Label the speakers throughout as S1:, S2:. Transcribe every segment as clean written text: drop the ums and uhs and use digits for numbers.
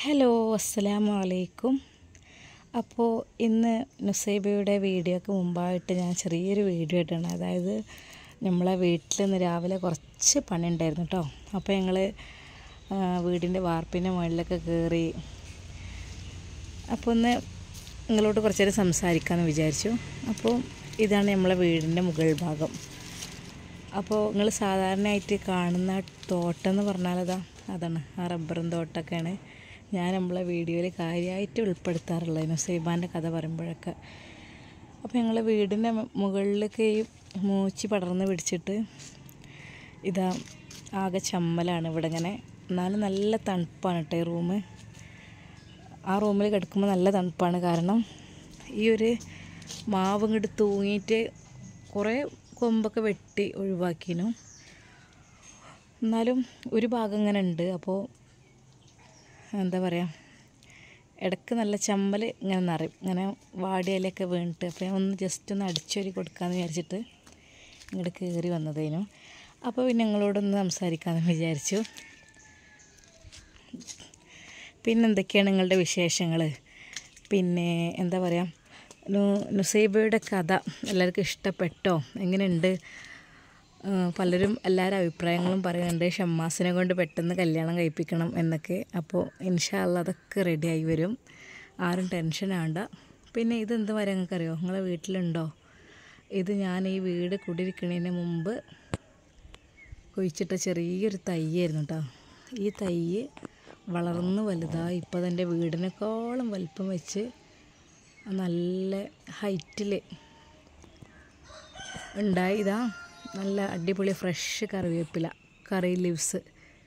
S1: Hello അസ്സലാമു അലൈക്കും. അപ്പോൾ ഇന്ന് നുസൈബയുടെ വീഡിയോക്ക് മുമ്പായിട്ട് ഞാൻ ചെറിയൊരു വീഡിയോ ഇട്ടാണ്. അതായത് നമ്മളെ വീട്ടിൽ നിന്ന് രാവിലെ കുറച്ച് പണി ഉണ്ടായിരുന്നു കേട്ടോ. അപ്പോൾ ഞങ്ങൾ വീടിൻ്റെ വാർപ്പിൻ്റെ മുകളിലൊക്കെ കയറി. അപ്പോൾ ഒന്ന് നിങ്ങളോട് കുറച്ച് നേരം സംസാരിക്കാമെന്ന് വിചാരിച്ചു. അപ്പോൾ ഇതാണ് നമ്മളെ വീടിൻ്റെ മുകൾ ഭാഗം. അപ്പോൾ നിങ്ങൾ സാധാരണയായിട്ട് കാണുന്ന തോട്ടം എന്ന് പറഞ്ഞാൽ അതാണ് ആ റബ്ബറും തോട്ടമൊക്കെയാണ് ഞാൻ നമ്മളെ വീഡിയോയിൽ കാര്യമായിട്ട് ഉൾപ്പെടുത്താറുള്ളത് നുസൈബാൻ്റെ കഥ പറയുമ്പോഴൊക്കെ. അപ്പോൾ ഞങ്ങൾ വീടിൻ്റെ മുകളിലേക്ക് ഈ മൂച്ചി പടർന്ന് പിടിച്ചിട്ട് ഇതാ ആകെ ചമ്മലാണ് ഇവിടെ ഇങ്ങനെ. എന്നാലും നല്ല തണുപ്പാണ് കേട്ടോ ഈ റൂം. ആ റൂമിൽ കിടക്കുമ്പോൾ നല്ല തണുപ്പാണ്. കാരണം ഈ ഒരു മാവ് ഇങ്ങോട്ട് തൂങ്ങിയിട്ട് കുറേ കൊമ്പൊക്കെ വെട്ടി ഒഴിവാക്കിനു. എന്നാലും ഒരു ഭാഗം ഇങ്ങനെ ഉണ്ട്. അപ്പോൾ എന്താ പറയുക, ഇടയ്ക്ക് നല്ല ചമ്മൽ ഇങ്ങനെ നിറയും, ഇങ്ങനെ വാടിയിലൊക്കെ വീണിട്ട്. അപ്പോൾ ഞാൻ ജസ്റ്റ് ഒന്ന് അടിച്ചൊരി കൊടുക്കാമെന്ന് വിചാരിച്ചിട്ട് ഇങ്ങോട്ട് കയറി വന്നതേനു. അപ്പോൾ പിന്നെ നിങ്ങളോടൊന്ന് സംസാരിക്കാമെന്ന് വിചാരിച്ചു. പിന്നെ എന്തൊക്കെയാണ് നിങ്ങളുടെ വിശേഷങ്ങൾ? പിന്നെ എന്താ പറയുക, നുസൈബയുടെ കഥ എല്ലാവർക്കും ഇഷ്ടപ്പെട്ടോ? എങ്ങനെയുണ്ട്? പലരും എല്ലാവരും അഭിപ്രായങ്ങളും പറയുന്നുണ്ട് ഷമ്മാസിനെ കൊണ്ട് പെട്ടെന്ന് കല്യാണം കഴിപ്പിക്കണം എന്നൊക്കെ. അപ്പോൾ ഇൻഷാ അല്ലാ അതൊക്കെ റെഡിയായി വരും, ആരും ടെൻഷൻ ആവണ്ട. പിന്നെ ഇതെന്ത് വരെ നിങ്ങൾക്കറിയോ? നിങ്ങളെ വീട്ടിലുണ്ടോ? ഇത് ഞാൻ ഈ വീട് കുടിയിരിക്കുന്നതിന് മുമ്പ് കുഴിച്ചിട്ട ചെറിയൊരു തൈയായിരുന്നു കേട്ടോ. ഈ തൈ വളർന്ന് വലുതായി ഇപ്പോൾ അതെൻ്റെ വീടിനേക്കാളും വലിപ്പം വെച്ച് നല്ല ഹൈറ്റിൽ ഉണ്ടായി. ഇതാ നല്ല അടിപൊളി ഫ്രഷ് കറിവേപ്പില, കറി ലീവ്സ്.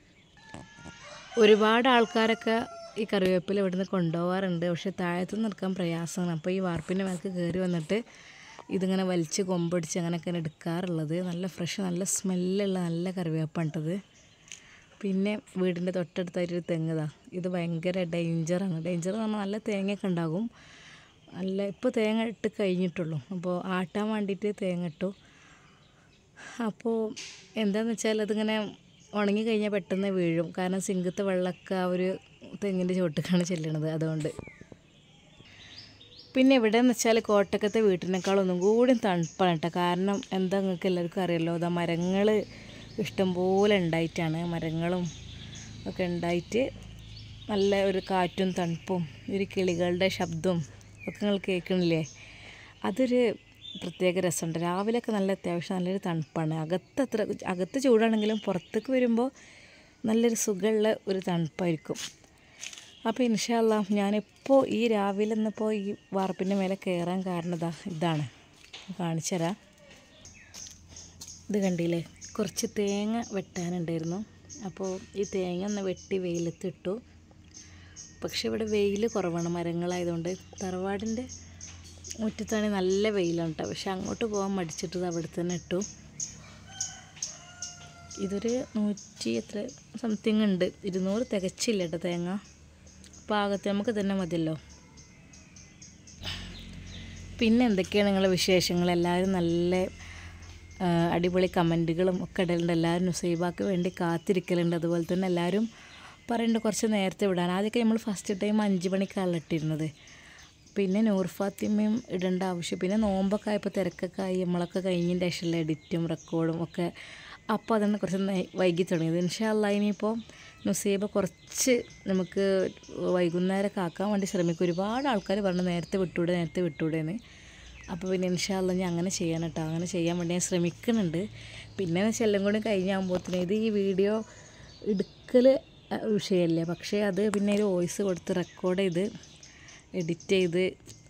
S1: ഒരുപാട് ആൾക്കാരൊക്കെ ഈ കറിവേപ്പില ഇവിടുന്ന് കൊണ്ടുപോകാറുണ്ട്. പക്ഷേ താഴത്തുനിന്ന് എടുക്കാൻ പ്രയാസമാണ്. അപ്പോൾ ഈ വാർപ്പിൻ്റെ മേലേക്ക് കയറി വന്നിട്ട് ഇതിങ്ങനെ വലിച്ച് കൊമ്പടിച്ച് അങ്ങനെയൊക്കെയാണ് എടുക്കാറുള്ളത്. നല്ല ഫ്രഷ്, നല്ല സ്മെല്ലുള്ള നല്ല കറിവേപ്പാണ് കേട്ടത്. പിന്നെ വീടിൻ്റെ തൊട്ടടുത്തായിട്ടൊരു തെങ്ങ്. ഇത് ഭയങ്കര ഡേഞ്ചറാണ്. ഡേഞ്ചർ എന്ന് പറഞ്ഞാൽ നല്ല തേങ്ങയൊക്കെ ഉണ്ടാകും. നല്ല ഇപ്പോൾ തേങ്ങ ഇട്ട് കഴിഞ്ഞിട്ടുള്ളൂ. അപ്പോൾ ആട്ടാൻ വേണ്ടിയിട്ട് തേങ്ങ ഇട്ടു. അപ്പോൾ എന്താണെന്ന് വെച്ചാൽ അതിങ്ങനെ ഉണങ്ങി കഴിഞ്ഞാൽ പെട്ടെന്ന് വീഴും. കാരണം സിങ്കത്തെ വെള്ളമൊക്കെ ആ ഒരു തെങ്ങിൻ്റെ ചുവട്ടിലേക്കാണ് ചെല്ലണത്. അതുകൊണ്ട് പിന്നെ എവിടെയെന്ന് വെച്ചാൽ കോട്ടക്കത്തെ വീട്ടിനേക്കാളൊന്നും കൂടി തണുപ്പാണ് കേട്ടോ. കാരണം എന്താ നിങ്ങൾക്ക് എല്ലാവർക്കും അറിയാമല്ലോ, അതാ മരങ്ങൾ ഇഷ്ടംപോലെ ഉണ്ടായിട്ടാണ്. മരങ്ങളും ഒക്കെ ഉണ്ടായിട്ട് നല്ല ഒരു കാറ്റും തണുപ്പും ഒരു കിളികളുടെ ശബ്ദവും ഒക്കെ നിങ്ങൾ കേൾക്കണില്ലേ? അതൊരു പ്രത്യേക രസമുണ്ട്. രാവിലെയൊക്കെ നല്ല അത്യാവശ്യം നല്ലൊരു തണുപ്പാണ്. അകത്ത് ചൂടാണെങ്കിലും പുറത്തേക്ക് വരുമ്പോൾ നല്ലൊരു സുഖമുള്ള ഒരു തണുപ്പായിരിക്കും. അപ്പോൾ ഇൻഷാ അല്ലാ ഞാനിപ്പോൾ ഈ രാവിലെ ഇന്നിപ്പോൾ ഈ വാർപ്പിൻ്റെ മേലെ കയറാൻ കാരണം ഇതാണ്, കാണിച്ചു തരാം. ഇത് കണ്ടില്ലേ, കുറച്ച് തേങ്ങ വെട്ടാനുണ്ടായിരുന്നു. അപ്പോൾ ഈ തേങ്ങ ഒന്ന് വെട്ടി വെയിലത്തിട്ടു. പക്ഷെ ഇവിടെ വെയിൽ കുറവാണ്, മരങ്ങളായതുകൊണ്ട്. തറവാടിൻ്റെ മുറ്റത്താണെങ്കിൽ നല്ല വെയിലാണ് കേട്ടോ. പക്ഷെ അങ്ങോട്ട് പോകാൻ മടിച്ചിട്ട് അവിടെ തന്നെ ഇട്ടു. ഇതൊരു 100 സംതിങ് ഉണ്ട്, 200 തികച്ചില്ല കേട്ടോ തേങ്ങ. പാകത്തിന് നമുക്ക് തന്നെ മതിയല്ലോ. പിന്നെ എന്തൊക്കെയാണ് നിങ്ങളുടെ വിശേഷങ്ങൾ? എല്ലാവരും നല്ല അടിപൊളി കമൻറ്റുകളും ഒക്കെ ഇടലുണ്ട്. എല്ലാവരും നുസൈബാക്ക് വേണ്ടി കാത്തിരിക്കലുണ്ട്. അതുപോലെ തന്നെ എല്ലാവരും പറയുന്നുണ്ട് കുറച്ച് നേരത്തെ വിടാൻ. ആദ്യമൊക്കെ നമ്മൾ ഫസ്റ്റ് ടൈം 5 മണിക്കാണ് ഇട്ടിരുന്നത്. പിന്നെ നൂർ ഫാത്തിമയും ഇടേണ്ട ആവശ്യം. പിന്നെ നോമ്പൊക്കെ ആയപ്പോൾ തിരക്കൊക്കെ ആയി, നമ്മളൊക്കെ കഴിഞ്ഞതിൻ്റെ ശേഷമുള്ള എഡിറ്റും റെക്കോർഡും ഒക്കെ. അപ്പോൾ അതാണ് കുറച്ച് വൈകി തുടങ്ങിയത്. ഇൻഷാ അല്ലാ ഇനിയിപ്പോൾ നുസൈബ കുറച്ച് നമുക്ക് വൈകുന്നേരമൊക്കെ ആക്കാൻ വേണ്ടി ശ്രമിക്കും. ഒരുപാട് ആൾക്കാർ പറഞ്ഞു നേരത്തെ വിട്ടൂടെയെന്ന്. അപ്പോൾ പിന്നെ ഇൻഷാ അല്ലാ ഞാൻ അങ്ങനെ ചെയ്യണം കേട്ടോ. അങ്ങനെ ചെയ്യാൻ വേണ്ടി ഞാൻ ശ്രമിക്കുന്നുണ്ട്. പിന്നെ എല്ലാം കൂടി കഴിഞ്ഞാകുമ്പോഴത്തേനും ഇത് ഈ വീഡിയോ എടുക്കൽ വിഷയമല്ലേ, പക്ഷേ അത് പിന്നെ ഒരു വോയിസ് കൊടുത്ത് റെക്കോർഡ് ചെയ്ത് എഡിറ്റ് ചെയ്ത്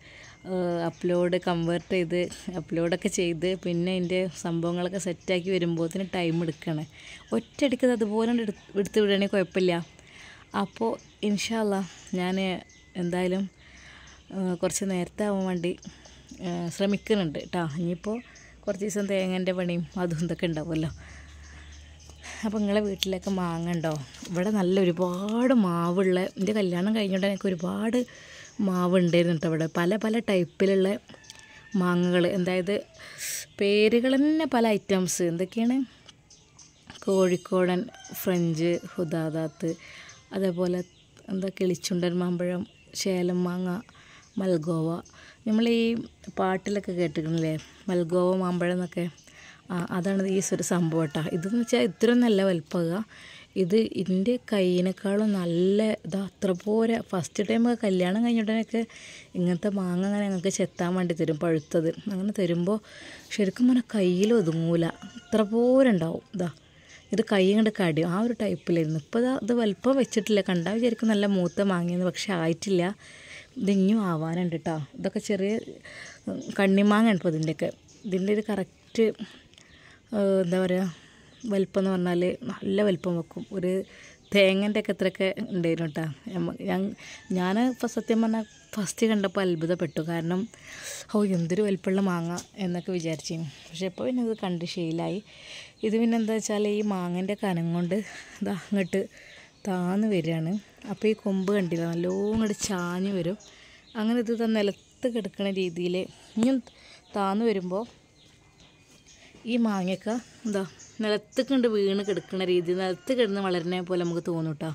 S1: അപ്ലോഡൊക്കെ ചെയ്ത് പിന്നെ അതിൻ്റെ സംഭവങ്ങളൊക്കെ സെറ്റാക്കി വരുമ്പോഴത്തേന് ടൈം എടുക്കുകയാണ്. ഒറ്റയടിക്ക് അതുപോലെ എടുത്ത് വിടുകയാണെങ്കിൽ കുഴപ്പമില്ല. അപ്പോൾ ഇൻഷാ അല്ലാ ഞാൻ എന്തായാലും കുറച്ച് നേരത്തെ ആവാൻ വേണ്ടി ശ്രമിക്കുന്നുണ്ട് കേട്ടോ. ഇനിയിപ്പോൾ കുറച്ച് ദിവസം തേങ്ങൻ്റെ പണിയും അതും ഇതൊക്കെ ഉണ്ടാവുമല്ലോ. അപ്പോൾ നിങ്ങളെ വീട്ടിലൊക്കെ മാങ്ങ ഉണ്ടോ? ഇവിടെ നല്ല ഒരുപാട് മാവുള്ള, എൻ്റെ കല്യാണം കഴിഞ്ഞുകൊണ്ട് എനിക്ക് ഒരുപാട് മാവ് ഉണ്ടായിരുന്നു കേട്ടോ. ഇവിടെ പല പല ടൈപ്പിലുള്ള മാങ്ങകൾ, അതായത് പേരുകൾ തന്നെ പല ഐറ്റംസ്. എന്തൊക്കെയാണ്? കോഴിക്കോടൻ, ഫ്രഞ്ച്, ഹുദാദാത്ത്, അതേപോലെ എന്താ കിളിച്ചുണ്ടൻ മാമ്പഴം, ചേലം മാങ്ങ, മൽഗോവ. നമ്മൾ ഈ പാട്ടിലൊക്കെ കേട്ടിട്ടില്ലേ മൽഗോവ മാമ്പഴം എന്നൊക്കെ. അതാണ് ഈ ഒരു സംഭവം കേട്ടോ. ഇതെന്ന് വെച്ചാൽ ഇത്രയും നല്ല വലുപ്പമാകുക. ഇത് ഇതിൻ്റെ കൈയിനേക്കാളും നല്ല ഇതാ അത്ര പോരെ. ഫസ്റ്റ് ടൈം കല്യാണം കഴിഞ്ഞിട്ടൊക്കെ ഇങ്ങനത്തെ മാങ്ങ അങ്ങനെ ഞങ്ങൾക്ക് ചെത്താൻ വേണ്ടി തരും, പഴുത്തത്. അങ്ങനെ തരുമ്പോൾ ശരിക്കും പറഞ്ഞാൽ കയ്യിൽ ഒതുങ്ങൂല, ഇത്ര പോരെ ഉണ്ടാവും. ഇത് കൈ കൊണ്ട് കടിയും, ആ ഒരു ടൈപ്പിലായിരുന്നു. ഇപ്പോൾ ഇത് വലുപ്പം വെച്ചിട്ടില്ല, കണ്ടാൽ വിചാരിക്കും നല്ല മൂത്ത മാങ്ങയെന്ന്, പക്ഷെ ആയിട്ടില്ല. ഇത് ഇനിയും ആവാനുണ്ട് കേട്ടോ. ഇതൊക്കെ ചെറിയ കണ്ണിമാങ്ങയാണ് ഇപ്പോൾ ഇതിൻ്റെ ഒരു കറക്റ്റ് എന്താ പറയുക വലിപ്പം എന്ന് പറഞ്ഞാൽ നല്ല വലിപ്പം വെക്കും. ഒരു തേങ്ങൻ്റെ ഒക്കെ അത്രയൊക്കെ ഉണ്ടായിരുന്നു കേട്ടോ. ഞാൻ ഇപ്പോൾ സത്യം പറഞ്ഞാൽ ഫസ്റ്റ് കണ്ടപ്പോൾ അത്ഭുതപ്പെട്ടു. കാരണം എന്തൊരു വലിപ്പമുള്ള മാങ്ങ എന്നൊക്കെ വിചാരിച്ചിരുന്നു. പക്ഷേ ഇപ്പോൾ പിന്നെ ഇത് കണ്ട് ശീലമായി. ഇത് പിന്നെ എന്താ വെച്ചാൽ ഈ മാങ്ങൻ്റെ കനം കൊണ്ട് അങ്ങോട്ട് താന്ന് വരികയാണ്. അപ്പോൾ ഈ കൊമ്പ് കണ്ടില്ല, നല്ലോണം ഇങ്ങോട്ട് ചാഞ്ഞ് വരും. അങ്ങനെ ഇത് നിലത്ത് കിടക്കുന്ന രീതിയിൽ ഇനിയും താന്ന് വരുമ്പോൾ ഈ മാങ്ങയൊക്കെ നിലത്ത് കണ്ട് വീണ് കിടക്കുന്ന രീതി, നിലത്ത് കിടന്ന് വളരുന്ന പോലെ നമുക്ക് തോന്നും കേട്ടോ.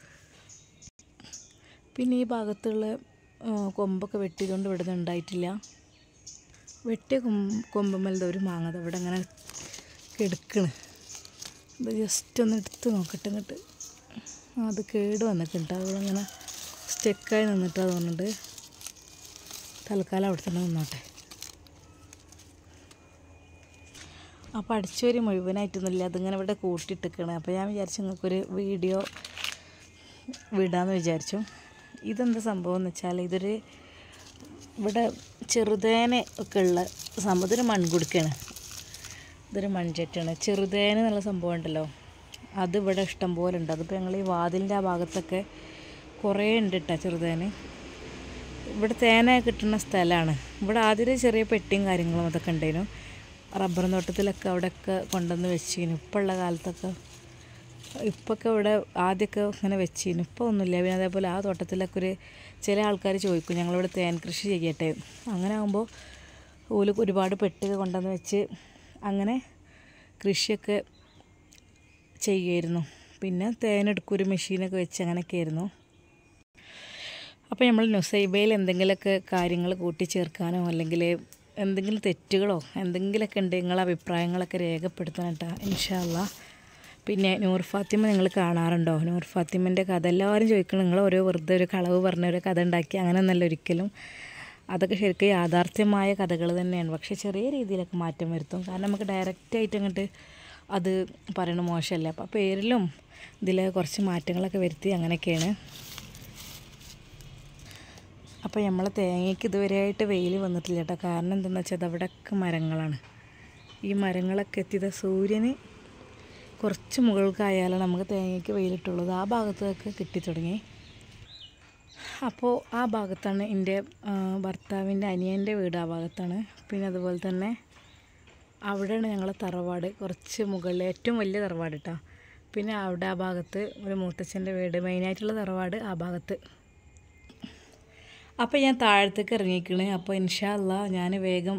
S1: പിന്നെ ഈ ഭാഗത്തുള്ള കൊമ്പൊക്കെ വെട്ടിയതുകൊണ്ട് ഇവിടെ നിന്ന് ഉണ്ടായിട്ടില്ല. വെട്ടിയ കൊമ്പുമ്മൽ ഒരു മാങ്ങ ഇവിടെ അങ്ങനെ കിടക്കണ്. ഇത് ജസ്റ്റ് ഒന്ന് എടുത്ത് നോക്കട്ടെ. എന്നിട്ട് അത് കേട് വന്നിട്ടുണ്ട്, അതങ്ങനെ സ്റ്റെക്കായി നിന്നിട്ടാണ് തോന്നുന്നുണ്ട്. തൽക്കാലം അവിടെ തന്നെ നിന്നോട്ടെ. അപ്പോൾ അടിച്ചോരി മുഴുവനായിട്ടൊന്നുമില്ല, അതിങ്ങനെ ഇവിടെ കൂട്ടിയിട്ടിരിക്കുകയാണ്. അപ്പോൾ ഞാൻ വിചാരിച്ചു നിങ്ങൾക്കൊരു വീഡിയോ വിടാമെന്ന് വിചാരിച്ചു. ഇതെന്താ സംഭവം എന്ന് വെച്ചാൽ ഇവിടെ ചെറുതേന ഒക്കെ ഉള്ള സംഭവം. ഇതൊരു മൺകുടുക്കയാണ്, ഇതൊരു മൺചട്ടിയാണ്. ചെറുതേന എന്നുള്ള സംഭവം ഉണ്ടല്ലോ, അത് ഇവിടെ ഇഷ്ടം പോലെ ഉണ്ട്. അതിപ്പോൾ ഞങ്ങൾ ഈ വാതിലിൻ്റെ ആ ഭാഗത്തൊക്കെ കുറേ ഉണ്ട് കേട്ടോ ചെറുതേന. ഇവിടെ തേന കിട്ടുന്ന സ്ഥലമാണ്. ഇവിടെ ആദ്യം ചെറിയ പെട്ടിയും കാര്യങ്ങളും അതൊക്കെ ഉണ്ടായിരുന്നു. റബ്ബർ തോട്ടത്തിലൊക്കെ അവിടെയൊക്കെ കൊണ്ടുവന്ന് വെച്ചിരുന്നു. ഇപ്പോൾ ഉള്ള കാലത്തൊക്കെ ഇപ്പൊക്കെ ഇവിടെ ആദ്യമൊക്കെ ഇങ്ങനെ വെച്ചിരുന്നു, ഇപ്പോൾ ഒന്നുമില്ല. പിന്നെ അതേപോലെ ആ തോട്ടത്തിലൊക്കെ ചില ആൾക്കാർ ചോദിക്കും ഞങ്ങളിവിടെ തേൻ കൃഷി ചെയ്യട്ടെ. അങ്ങനെ ആകുമ്പോൾ ഒരുപാട് പെട്ടിയൊക്കെ കൊണ്ടുവന്ന് വെച്ച് അങ്ങനെ കൃഷിയൊക്കെ ചെയ്യുമായിരുന്നു. പിന്നെ തേനെടുക്കും ഒരു മെഷീനൊക്കെ വെച്ച് അങ്ങനെയൊക്കെ ആയിരുന്നു. അപ്പോൾ നമ്മൾ നുസൈബയിൽ എന്തെങ്കിലുമൊക്കെ കാര്യങ്ങൾ കൂട്ടിച്ചേർക്കാനോ അല്ലെങ്കിൽ എന്തെങ്കിലും തെറ്റുകളോ എന്തെങ്കിലുമൊക്കെ ഉണ്ട്, നിങ്ങളെ അഭിപ്രായങ്ങളൊക്കെ രേഖപ്പെടുത്തണം കേട്ടോ ഇൻഷാ അല്ലാഹ്. പിന്നെ നൂർ ഫാത്തിമ നിങ്ങൾ കാണാറുണ്ടോ? നൂർ ഫാത്തിമൻ്റെ കഥ എല്ലാവരും ചോദിക്കണം. നിങ്ങൾ വെറുതെ ഒരു കളവ് പറഞ്ഞ ഒരു കഥ ഉണ്ടാക്കി, അങ്ങനെ ഒന്നല്ല ഒരിക്കലും. അതൊക്കെ ശരിക്കും യാഥാർത്ഥ്യമായ കഥകൾ തന്നെയാണ്. പക്ഷേ ചെറിയ രീതിയിലൊക്കെ മാറ്റം വരുത്തും. കാരണം നമുക്ക് ഡയറക്റ്റായിട്ട് അങ്ങോട്ട് അത് പറയണ മോശമല്ല. അപ്പോൾ പേരിലും ഇതിൽ കുറച്ച് മാറ്റങ്ങളൊക്കെ വരുത്തി അങ്ങനെയൊക്കെയാണ്. അപ്പോൾ നമ്മളെ തേങ്ങയ്ക്ക് ഇതുവരെയായിട്ട് വെയിൽ വന്നിട്ടില്ല കേട്ടോ. കാരണം എന്താണെന്ന് വെച്ചാൽ അവിടെയൊക്കെ മരങ്ങളാണ്. ഈ മരങ്ങളൊക്കെ എത്തിയത് സൂര്യന് കുറച്ച് മുകൾക്കായാലാണ് നമുക്ക് തേങ്ങയ്ക്ക് വെയിലിട്ടുള്ളത്. ആ ഭാഗത്തൊക്കെ കിട്ടിത്തുടങ്ങി. അപ്പോൾ ആ ഭാഗത്താണ് എൻ്റെ ഭർത്താവിൻ്റെ അനിയൻ്റെ വീട്, ആ ഭാഗത്താണ്. പിന്നെ അതുപോലെ തന്നെ അവിടെയാണ് ഞങ്ങളെ തറവാട്, കുറച്ച് മുകളിൽ ഏറ്റവും വലിയ തറവാട് കേട്ടോ. പിന്നെ അവിടെ ആ ഭാഗത്ത് ഒരു മൂത്തച്ഛൻ്റെ വീട്, മെയിനായിട്ടുള്ള തറവാട് ആ ഭാഗത്ത്. അപ്പോൾ ഞാൻ താഴത്തേക്ക് ഇറങ്ങിക്കണ്. അപ്പോൾ ഇൻഷാ അല്ലാഹ് ഞാൻ വേഗം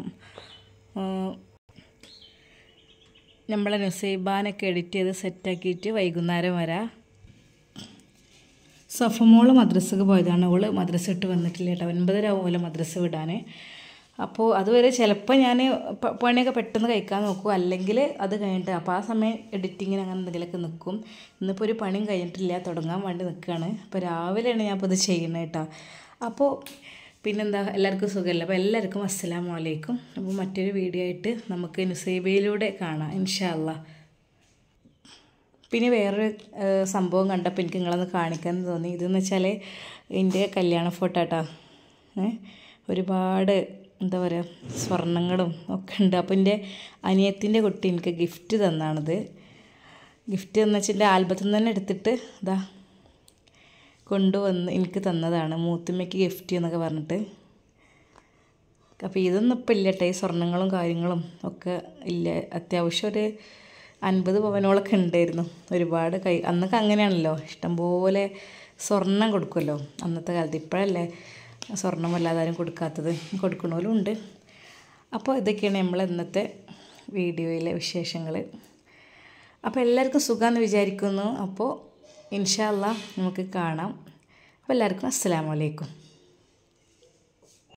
S1: നമ്മളെ നുസൈബാനൊക്കെ എഡിറ്റ് ചെയ്ത് സെറ്റാക്കിയിട്ട് വൈകുന്നേരം വരാം. സഫമോള് മദ്രസക്ക് പോയതാണ്. അവള് മദ്രസ ഇട്ട് വന്നിട്ടില്ല കേട്ടോ. 9:30 ആവുമല്ലോ മദ്രസ വിടാൻ. അപ്പോൾ അതുവരെ ചിലപ്പോൾ ഞാൻ പണിയൊക്കെ പെട്ടെന്ന് കഴിക്കാൻ നോക്കും, അല്ലെങ്കിൽ അത് കഴിഞ്ഞിട്ട്. അപ്പോൾ ആ സമയം എഡിറ്റിങ്ങിന് അങ്ങനെ എന്തെങ്കിലുമൊക്കെ നിൽക്കും. ഇന്നിപ്പോൾ ഒരു പണിയും കഴിഞ്ഞിട്ടില്ല, തുടങ്ങാൻ വേണ്ടി നിൽക്കുകയാണ്. അപ്പോൾ രാവിലെയാണ് ഞാൻ ഇപ്പോൾ ഇത് ചെയ്യുന്നത് കേട്ടോ. അപ്പോൾ പിന്നെന്താ, എല്ലാവർക്കും സുഖമല്ല. അപ്പോൾ എല്ലാവർക്കും അസ്സലാമു അലൈക്കും. അപ്പോൾ മറ്റൊരു വീഡിയോ ആയിട്ട് നമുക്ക് നുസൈബയിലൂടെ കാണാം ഇൻഷാ അല്ലാഹ്. പിന്നെ വേറൊരു സംഭവം കണ്ടപ്പോൾ എനിക്ക് നിങ്ങളൊന്ന് കാണിക്കാൻ തോന്നി. ഇതെന്ന് വെച്ചാൽ എൻ്റെ കല്യാണ ഫോട്ടോ കേട്ടോ. ഒരുപാട് എന്താ പറയുക സ്വർണ്ണങ്ങളും ഒക്കെ ഉണ്ട്. അപ്പോൾ എൻ്റെ അനിയത്തിൻ്റെ കുട്ടി എനിക്ക് ഗിഫ്റ്റ് തന്നാണിത്. ഗിഫ്റ്റ് എന്ന് വെച്ചാൽ എൻ്റെ ആൽബത്തിൽ നിന്ന് തന്നെ എടുത്തിട്ട് കൊണ്ടുവന്ന് എനിക്ക് തന്നതാണ്. മൂത്തുമ്മയ്ക്ക് ഗിഫ്റ്റ് എന്നൊക്കെ പറഞ്ഞിട്ട്. അപ്പോൾ ഇതൊന്നും ഇപ്പം ഇല്ല കേട്ടോ. ഈ സ്വർണ്ണങ്ങളും കാര്യങ്ങളും ഒക്കെ ഇല്ല. അത്യാവശ്യം ഒരു 50 പവനോളൊക്കെ ഉണ്ടായിരുന്നു. ഒരുപാട് അന്നൊക്കെ അങ്ങനെയാണല്ലോ, ഇഷ്ടംപോലെ സ്വർണം കൊടുക്കുമല്ലോ അന്നത്തെ കാലത്ത്. ഇപ്പോഴല്ലേ സ്വർണ്ണം വല്ലാതാരും കൊടുക്കാത്തത്, കൊടുക്കണോലും ഉണ്ട്. അപ്പോൾ ഇതൊക്കെയാണ് നമ്മൾ ഇന്നത്തെ വീഡിയോയിലെ വിശേഷങ്ങൾ. അപ്പോൾ എല്ലാവർക്കും സുഖമാണെന്ന് വിചാരിക്കുന്നു. അപ്പോൾ ഇൻഷാ അല്ലാഹ് നമുക്ക് കാണാം. അപ്പോൾ എല്ലാവർക്കും അസ്സലാമു അലൈക്കും.